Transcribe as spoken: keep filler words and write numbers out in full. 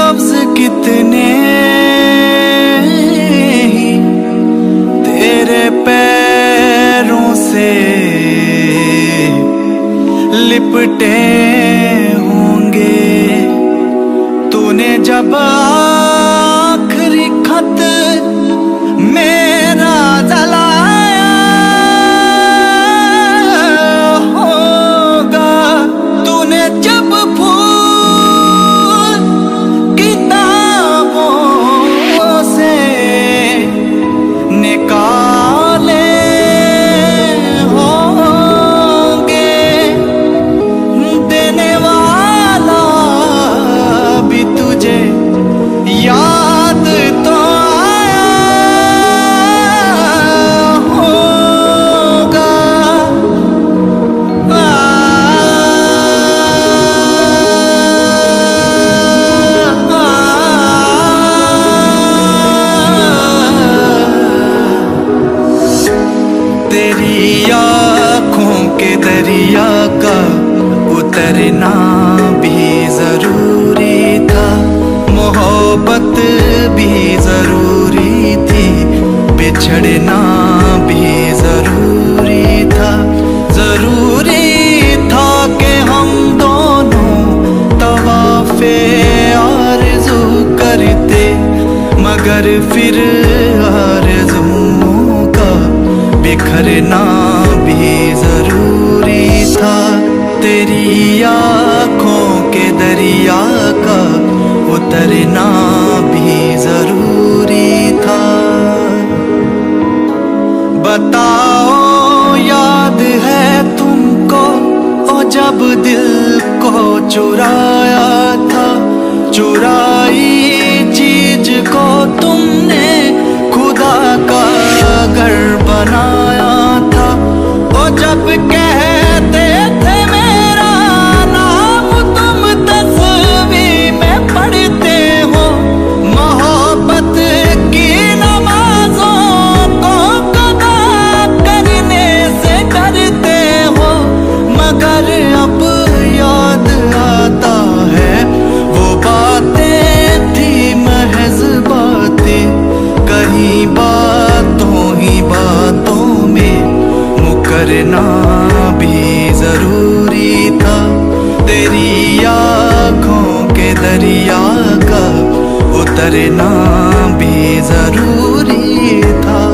लफ्ज कितने ही तेरे पैरों से लिपटे होंगे। तूने जब आखिरी खत मेरा जलाया होगा, तूने जब फूल किताबों से निकाले होंगे, देने वाला भी तुझे याद तो तेरी आँखों के दरिया का उतरना भी जरूरी था, मोहब्बत भी जरूरी थी, बिछड़ना भी जरूरी था। जरूरी था कि हम दोनों तवाफ़े आरज़ू करते, मगर फिर आरज़ुओं का बिखरना भी जरूरी था। तेरी आँखों के दरिया का उतरना भी जरूरी था। बताओ याद है तुमको ओ जब दिल को चुराया था, चुराई चीज को तुमने खुदा का घर बनाया था। ओ जब कहते थे मेरा नाम तुम तस्वीर में पढ़ते हो, मोहब्बत की नमाजों को कदा करने से डरते हो, मगर अब याद आता है वो बातें थी महज बातें, कहीं बातों ही बातों में मुकरना भी जरूरी था। तेरी आँखों के दरिया का उतरना भी जरूरी था।